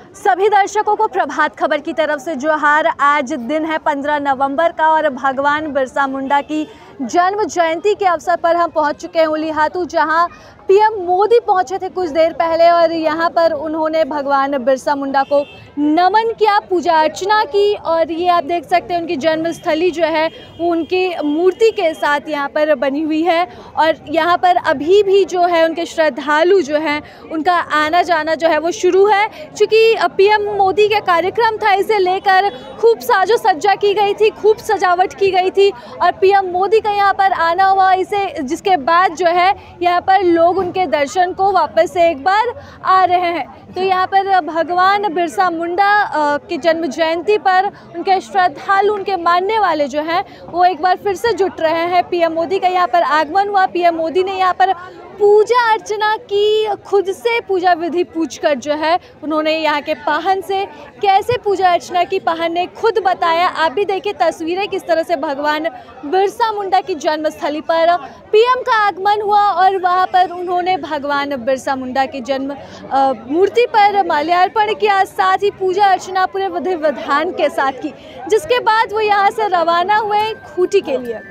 सभी दर्शकों को प्रभात खबर की तरफ से जोहार। आज दिन है 15 नवंबर का और भगवान बिरसा मुंडा की जन्म जयंती के अवसर पर हम पहुंच चुके हैं उलीहातू, जहां पीएम मोदी पहुंचे थे कुछ देर पहले और यहां पर उन्होंने भगवान बिरसा मुंडा को नमन किया, पूजा अर्चना की। और ये आप देख सकते हैं उनकी जन्मस्थली जो है वो उनकी मूर्ति के साथ यहाँ पर बनी हुई है और यहाँ पर अभी भी जो है उनके श्रद्धालु जो हैं उनका आना जाना जो है वो शुरू है। चूँकि पीएम मोदी का कार्यक्रम था, इसे लेकर खूब साजो सज्जा की गई थी, खूब सजावट की गई थी और पीएम मोदी का यहाँ पर आना हुआ, इसे जिसके बाद जो है यहाँ पर लोग उनके दर्शन को वापस से एक बार आ रहे हैं। तो यहाँ पर भगवान बिरसा मुंडा की जन्म जयंती पर उनके श्रद्धालु, उनके मानने वाले जो हैं वो एक बार फिर से जुट रहे हैं। पीएम मोदी का यहाँ पर आगमन हुआ, पीएम मोदी ने यहाँ पर पूजा अर्चना की, खुद से पूजा विधि पूछकर जो है उन्होंने यहाँ के पाहन से कैसे पूजा अर्चना की, पाहन ने खुद बताया। आप भी देखिए तस्वीरें किस तरह से भगवान बिरसा मुंडा की जन्मस्थली पर पीएम का आगमन हुआ और वहाँ पर उन्होंने भगवान बिरसा मुंडा की जन्म मूर्ति पर माल्यार्पण किया, साथ ही पूजा अर्चना पूरे विधि विधान के साथ की, जिसके बाद वो यहाँ से रवाना हुए खूंटी के लिए।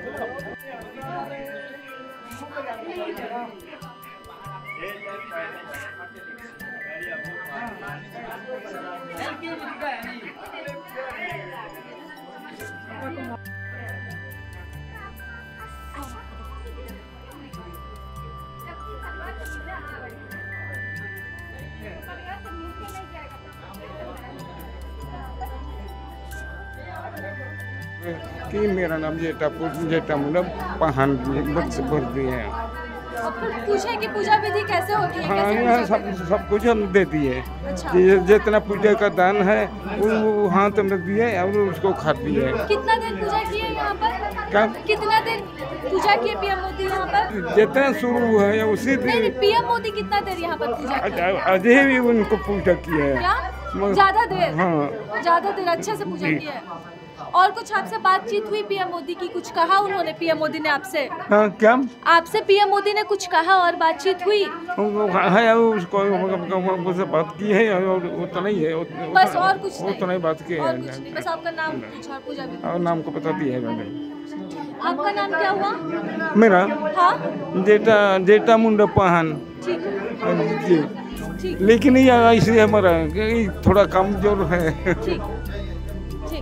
कि मेरा नाम जेठा मुंडा पाहन भर दिए हैं। पूछे कि पूजा विधि कैसे होती है? हाँ, यहाँ सब कुछ हम देती है। अच्छा। जितना पूजा का दान है वो हाथ में दिए और उसको खाती है। कितना देर पूजा की है यहाँ पर? क्या? कितना देर पूजा की है पीएम मोदी यहाँ पर? जितना शुरू है उसी दिन। पीएम मोदी कितना देर यहाँ पर पूजा की? अजय भी उनको पूजा की है। ज्यादा देर? हाँ, ज्यादा देर अच्छे से पूजा की है। और कुछ आपसे बातचीत हुई पीएम मोदी की? कुछ कहा उन्होंने पीएम मोदी ने आपसे? हाँ, क्या आपसे पीएम मोदी ने कुछ कहा और बातचीत हुई? है उसको बात की है और उतना ही है, बस और कुछ नहीं? उतना ही बात की है। बस आपका नाम पूछा और पूजा भी? और नाम को बता दिया है मैंने। आपका नाम क्या हुआ? मेरा? हाँ, जेठा मुंडा पाहन। ठीक है, जी, ठीक। लेकिन ये इसलिए हमारा थोड़ा कमजोर है। ठीक, ठीक।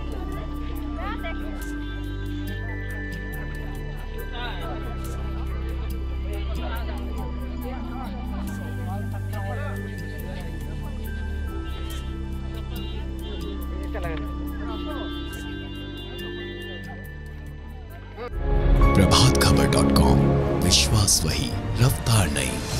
प्रभातखबर.com, विश्वास वही, रफ्तार नहीं।